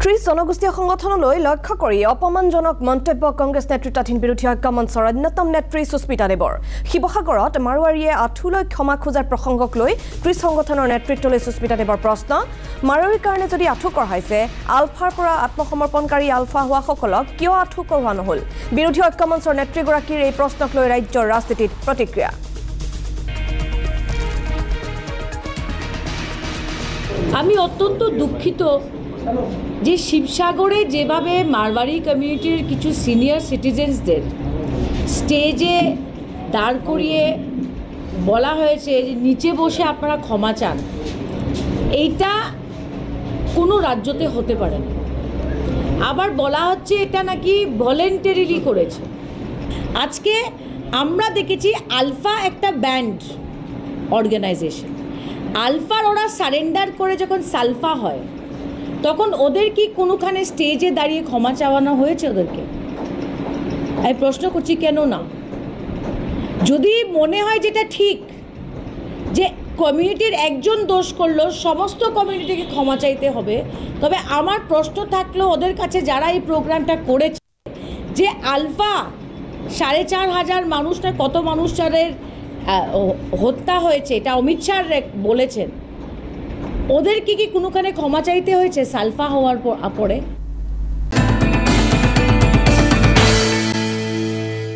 30 জনগোষ্ঠীয় সংগঠনলৈ লক্ষ্য কৰি অপমানজনক মন্তব্য কংগ্ৰেছ নেতৃত্বাধীন বিৰোধী ঐক্য মঞ্চৰ অন্যতম নেত্ৰী সুস্মিতা দেৱৰ শিৱসাগৰত মাৰোৱাৰীয়ে আঠুলৈ ক্ষমা খোজাৰ প্ৰসংগক লৈ 30 সংগঠনৰ নেতৃত্বলৈ সুস্মিতা দেৱৰ প্ৰশ্ন মাৰোৱাৰীৰ কাৰণে যদি আঠু কঢ়াইছে আলফাৰ পৰা আত্মসমৰ্পণকাৰী আলফা হোৱা সকলক কিয় আঠু কঢ়োৱা নহল বিৰোধী ঐক্য মঞ্চৰ নেত্ৰীগৰাকীৰ এই প্ৰশ্নক লৈ ৰাজ্যৰ ৰাজনীতিত প্ৰতিক্ৰিয়া আমি অত্যন্ত দুঃখিত যে শিবসাগরে যেভাবে মারওয়ারি কমিউনিটির কিছু সিনিয়র সিটিজেন্সদের স্টেজে দাঁড় করিয়ে বলা হয়েছে যে নিচে বসে আপনারা ক্ষমা চান এইটা কোনো রাজ্যতে হতে পারে না আবার বলা হচ্ছে এটা নাকি ভলেন্টারিলি করেছে আজকে আমরা দেখেছি আলফা একটা ব্যান্ড অর্গানাইজেশন আলফার ওরা সারেন্ডার করে যখন সালফা হয় তখন ওদের কি কোনোখানে স্টেজে দাঁড়িয়ে ক্ষমা চাওয়ানো হয়েছে ওদেরকে আমি প্রশ্ন করছি কেন না যদি মনে হয় যেটা ঠিক যে কমিউনিটির একজন দোষ করলো সমস্ত কমিউনিটিকে ক্ষমা চাইতে হবে তবে আমার প্রশ্ন থাকলো ওদের কাছে যারা এই প্রোগ্রামটা করেছে যে আলফা 4,500 মানুষটা কত মানুষের হত্যা হয়েছে এটা অমিত শাহ বলেছেন ওদের কি কোনোখানে ক্ষমা চাইতে হয়েছে সালফা হওয়ার পরে